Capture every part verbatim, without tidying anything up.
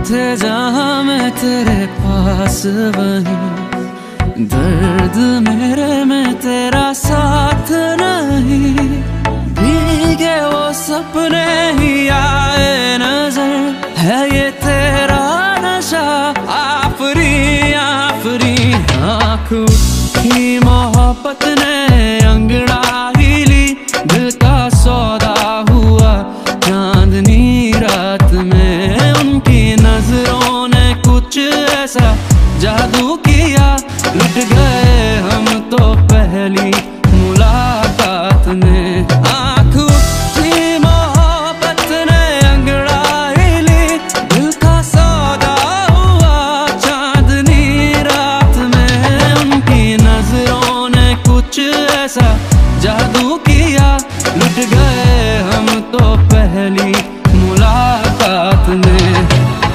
थे जहाँ मैं तेरे पास वहीं, दर्द मेरे में तेरा साथ नहीं। भीगे वो सपने ही आए नजर, है ये तेरा नशा आफरी आफरी। आँख की मोहब्बत ने अंगड़ाई ली, दिल का सौदा हुआ चांदनी रात में। उनकी नजरों ने कुछ ऐसा जादू किया, लुट गए हम तो पहली मुलाकात में। आँख की मोहब्बत ने अंगड़ाई ली, दिल का सौदा हुआ चांदनी रात में। उनकी नजरों ने कुछ ऐसा जादू किया, लुट गए हम तो पहली मुलाकात में।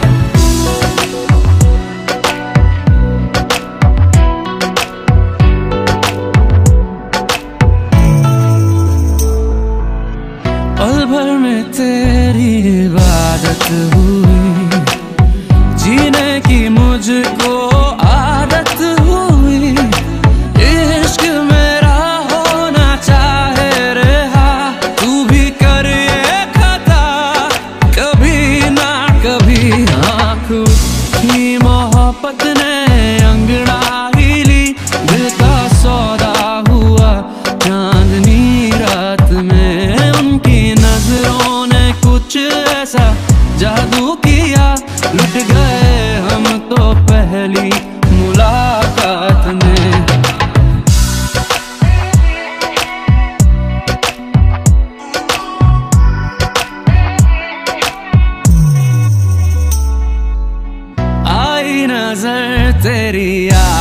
पल भर में तेरी इबादत हुई, जीने की मुझको आदत हुई। इश्क मेरा होना चाहे रहा, तू भी कर ये खता कभी ना कभी। आँख की मोहब्बत ने अंगड़ाई ली, दिल का सौदा हुआ चांदनी रात में। उनकी नजरों ने कुछ ऐसा जादू किया, लुट गए हम तो पहली मुलाकात में। आई नजर तेरी